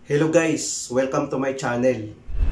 Hello guys! Welcome to my channel.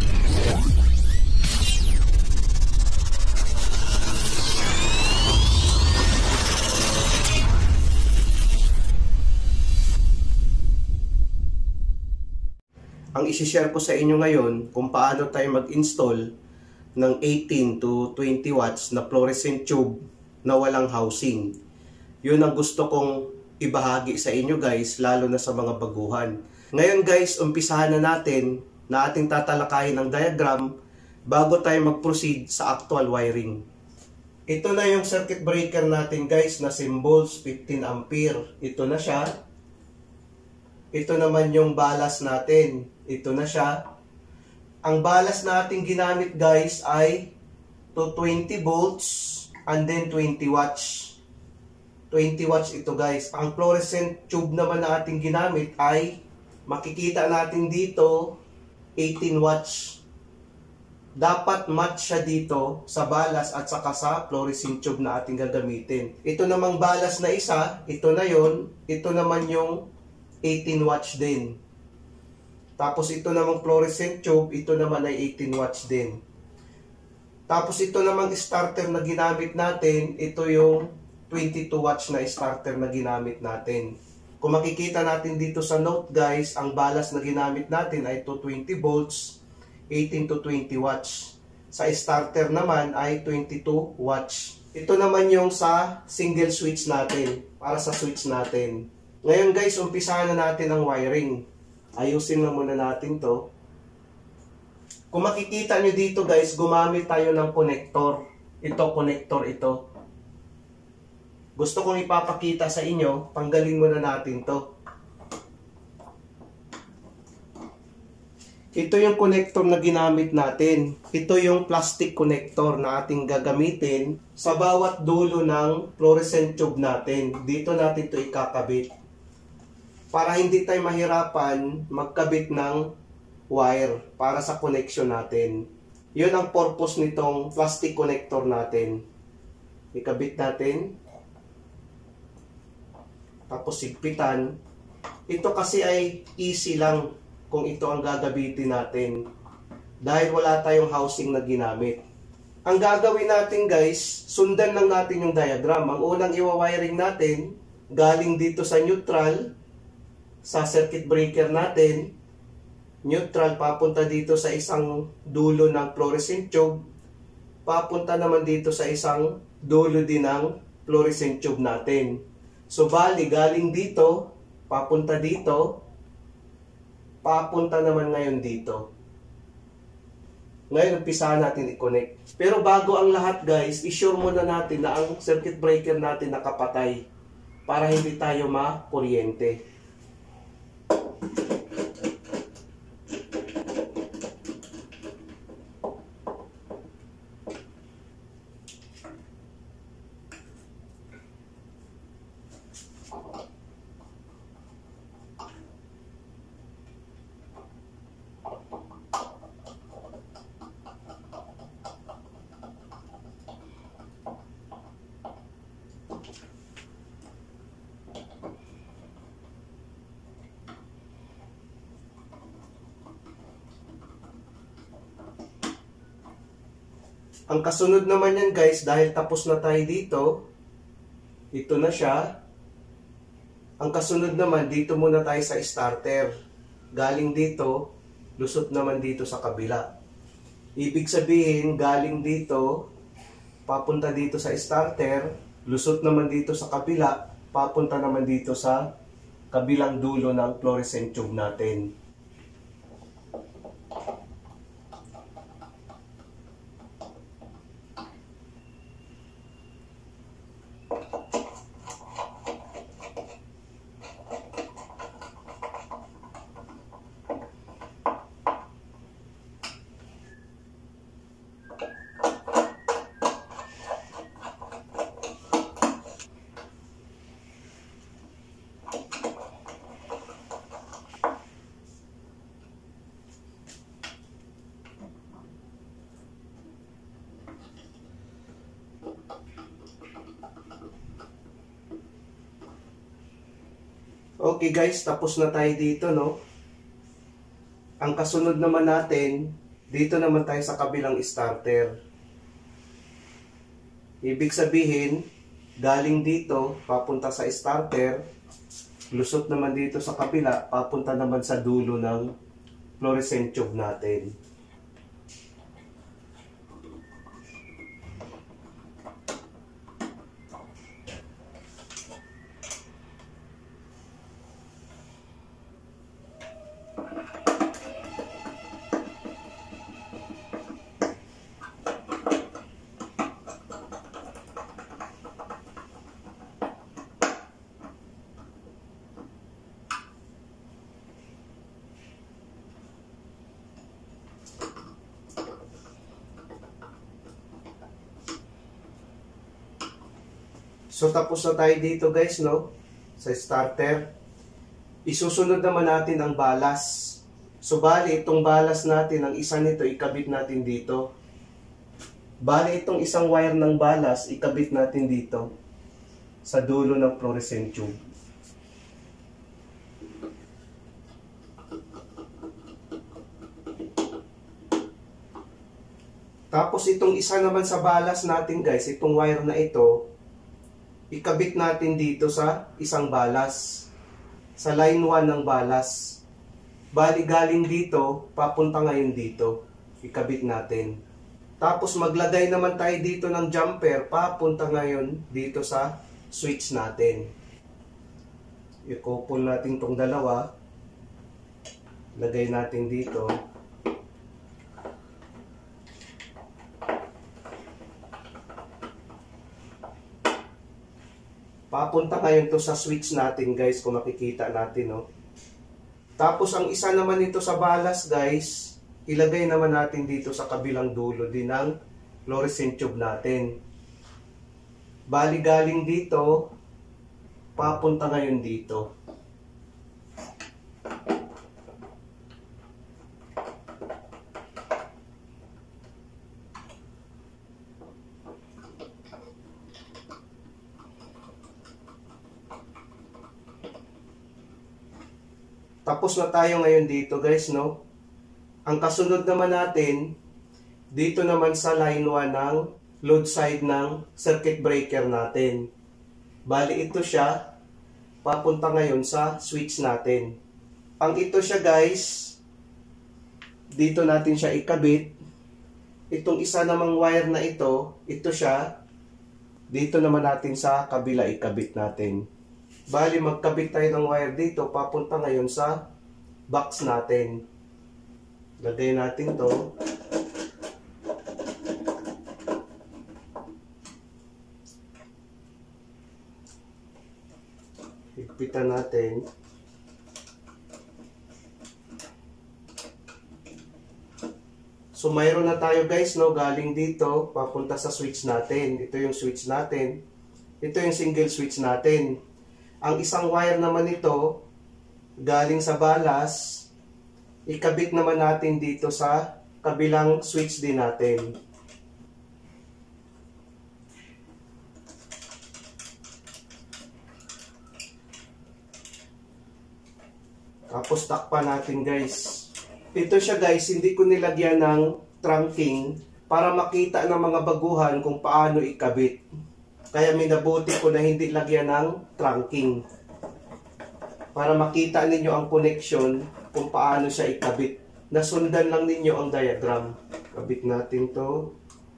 Ang isi-share ko sa inyo ngayon kung paano tayo mag-install ng 18 to 20 watts na fluorescent tube na walang housing. Yun ang gusto kong ibahagi sa inyo guys, lalo na sa mga baguhan. Ngayon guys, umpisahan na natin na ating tatalakayin ang diagram bago tayo mag-proceed sa actual wiring. Ito na yung circuit breaker natin guys na symbols 15 ampere. Ito na siya. Ito naman yung balas natin. Ito na siya. Ang balas natin ginamit guys ay to 20 volts and then 20 watts. 20 watts ito guys. Ang fluorescent tube naman na ating ginamit ay makikita natin dito 18 watts. Dapat match siya dito sa balas at saka sa fluorescent tube na ating gagamitin. Ito namang balas na isa, ito na yon. Ito naman yung 18 watts din. Tapos ito namang fluorescent tube, ito naman ay 18 watts din. Tapos ito namang starter na ginamit natin, ito yung 22 watts na starter na ginamit natin. Kung makikita natin dito sa note guys, ang balas na ginamit natin ay 220 volts, 18 to 20 watts. Sa starter naman ay 22 watts. Ito naman yung sa single switch natin, para sa switch natin. Ngayon guys, umpisahan na natin ang wiring. Ayusin na muna natin to. Kung makikita nyo dito guys, gumamit tayo ng connector. Ito, connector ito. Gusto kong ipapakita sa inyo, tanggalin muna natin to. Ito yung connector na ginamit natin. Ito yung plastic connector na ating gagamitin sa bawat dulo ng fluorescent tube natin. Dito natin to ikakabit. Para hindi tayo mahirapan magkabit ng wire para sa connection natin. Yun ang purpose nitong plastic connector natin. Ikabit natin. Tapos sigpitan. Ito kasi ay easy lang kung ito ang gagamitin natin. Dahil wala tayong housing na ginamit. Ang gagawin natin guys, sundan lang natin yung diagram. Ang unang iwa-wiring natin, galing dito sa neutral, sa circuit breaker natin, neutral papunta dito sa isang dulo ng fluorescent tube, papunta naman dito sa isang dulo din ng fluorescent tube natin. So bali, galing dito, papunta dito, papunta naman ngayon dito. Ngayon, umpisahan natin i-connect. Pero bago ang lahat guys, i-sure muna natin na ang circuit breaker natin nakapatay para hindi tayo ma-kuryente. Ang kasunod naman yan guys, dahil tapos na tayo dito, ito na siya. Ang kasunod naman, dito muna tayo sa starter. Galing dito, lusot naman dito sa kabila. Ibig sabihin, galing dito, papunta dito sa starter, lusot naman dito sa kabila, papunta naman dito sa kabilang dulo ng fluorescent tube natin. Okay guys, tapos na tayo dito, no? Ang kasunod naman natin, dito naman tayo sa kabilang starter. Ibig sabihin, galing dito, papunta sa starter, lusot naman dito sa kabila, papunta naman sa dulo ng fluorescent tube natin. So tapos na tayo dito guys, no? Sa starter. Isusunod naman natin ang balas. So bali itong balas natin, ang isa nito ikabit natin dito. Bali itong isang wire ng balas ikabit natin dito sa dulo ng fluorescent tube. Tapos itong isa naman sa balas natin guys, itong wire na ito, ikabit natin dito sa isang balas, sa line 1 ng balas. Bali galing dito, papunta ngayon dito, ikabit natin. Tapos maglagay naman tayo dito ng jumper, papunta ngayon dito sa switch natin. I-couple natin tong dalawa, lagay natin dito. Papunta ngayon to sa switch natin guys, kung makikita natin, no? Tapos ang isa naman ito sa balas guys, ilagay naman natin dito sa kabilang dulo din ng fluorescent tube natin. Bali galing dito, papunta ngayon dito. Tapos na tayo ngayon dito guys, no? Ang kasunod naman natin, dito naman sa line 1 ng load side ng circuit breaker natin. Bali ito siya, papunta ngayon sa switch natin. Ang ito siya guys, dito natin siya ikabit. Itong isa namang wire na ito siya, dito naman natin sa kabila ikabit natin. Bali, magkabit tayo ng wire dito, papunta ngayon sa box natin. Lagay natin to. Higpitan natin. So, mayroon na tayo guys, no? Galing dito, papunta sa switch natin. Ito yung switch natin. Ito yung single switch natin. Ang isang wire naman ito, galing sa balas, ikabit naman natin dito sa kabilang switch din natin. Tapos takpan natin guys. Ito siya guys, hindi ko nilagyan ng trunking para makita ng mga baguhan kung paano ikabit. Kaya minabuti ko na hindi lagyan ng trunking. Para makita ninyo ang connection kung paano siya ikabit. Nasundan lang ninyo ang diagram. Kabit natin to.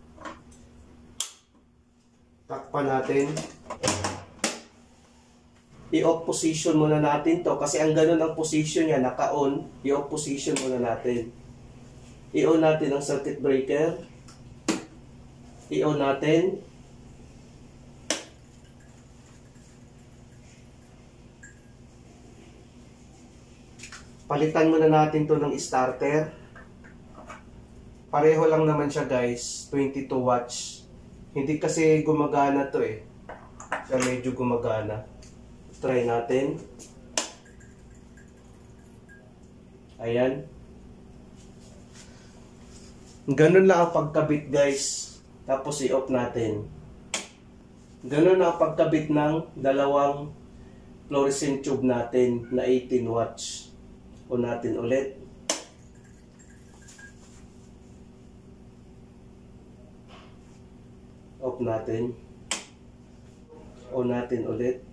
Takpan natin. I-off position muna natin to. Kasi ang ganun ang position niya, naka-on. I-off position muna natin. I-on natin ang circuit breaker. I-on natin. Palitan muna natin to ng starter. Pareho lang naman siya guys, 22 watts. Hindi kasi gumagana to eh. Siya medyo gumagana. Try natin. Ayan. Ganun lang ang pagkabit guys. Tapos i-off natin. Ganun ang pagkabit ng dalawang fluorescent tube natin na 18 watts. On natin ulit. off natin. On natin ulit.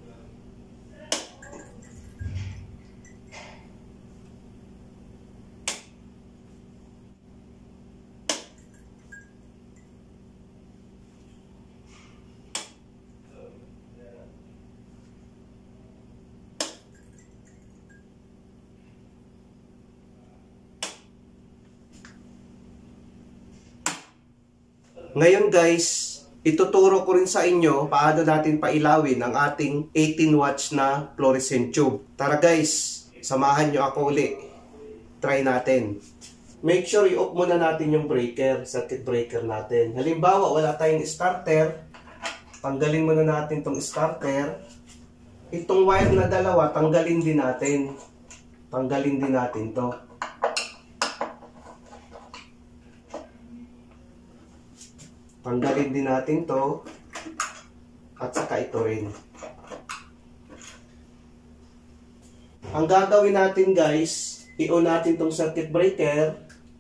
Ngayon guys, ituturo ko rin sa inyo paano natin pailawin ang ating 18 watts na fluorescent tube. Tara guys, samahan nyo ako uli. Try natin. Make sure i-off muna natin yung breaker, circuit breaker natin. Halimbawa, wala tayong starter. Tanggalin muna natin tong starter. Itong wire na dalawa, tanggalin din natin. Tanggalin din natin to. Tanggalin din natin to. At saka ito rin. Ang gagawin natin guys, i-on natin tong circuit breaker.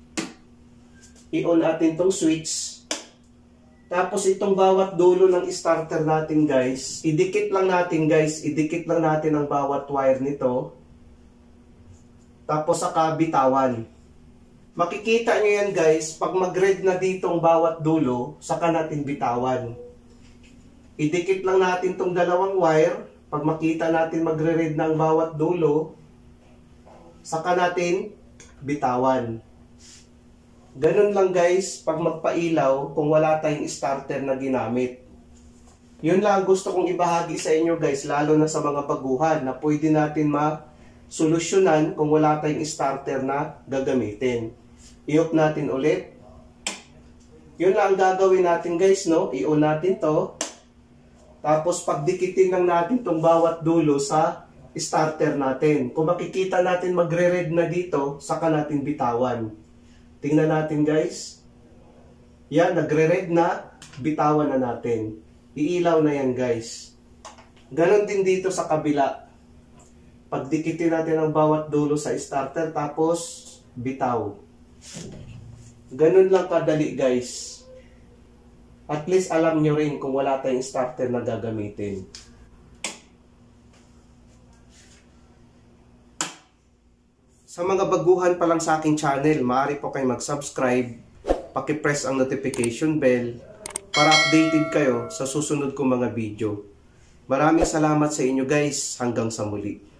I-on natin tong switch. Tapos itong bawat dulo ng starter natin guys, idikit lang natin guys, idikit lang natin ang bawat wire nito. Tapos saka bitawan. Makikita nyo yan guys, pag mag-red na ditong bawat dulo, saka natin bitawan. Idikit lang natin tong dalawang wire, pag makita natin magre-red na ang bawat dulo, saka natin bitawan. Ganun lang guys, pag magpailaw, kung wala tayong starter na ginamit. Yun lang gusto kong ibahagi sa inyo guys, lalo na sa mga baguhan, na pwede natin ma-solusyonan kung wala tayong starter na gagamitin. I-off natin ulit. Yun lang ang gagawin natin guys, no? I-on natin to. Tapos pagdikitin lang natin tong bawat dulo sa starter natin. Kung makikita natin magre-red na dito, saka natin bitawan. Tingnan natin guys. Yan, nagre-red na, bitawan na natin. Iilaw na yan guys. Ganon din dito sa kabila. Pagdikitin natin ang bawat dulo sa starter, tapos bitaw. Ganun lang kadali guys. At least alam nyo rin kung wala tayong starter na gagamitin. Sa mga baguhan pa lang sa aking channel, maaari po kayo mag-subscribe, paki-press ang notification bell para updated kayo sa susunod kong mga video. Maraming salamat sa inyo guys. Hanggang sa muli.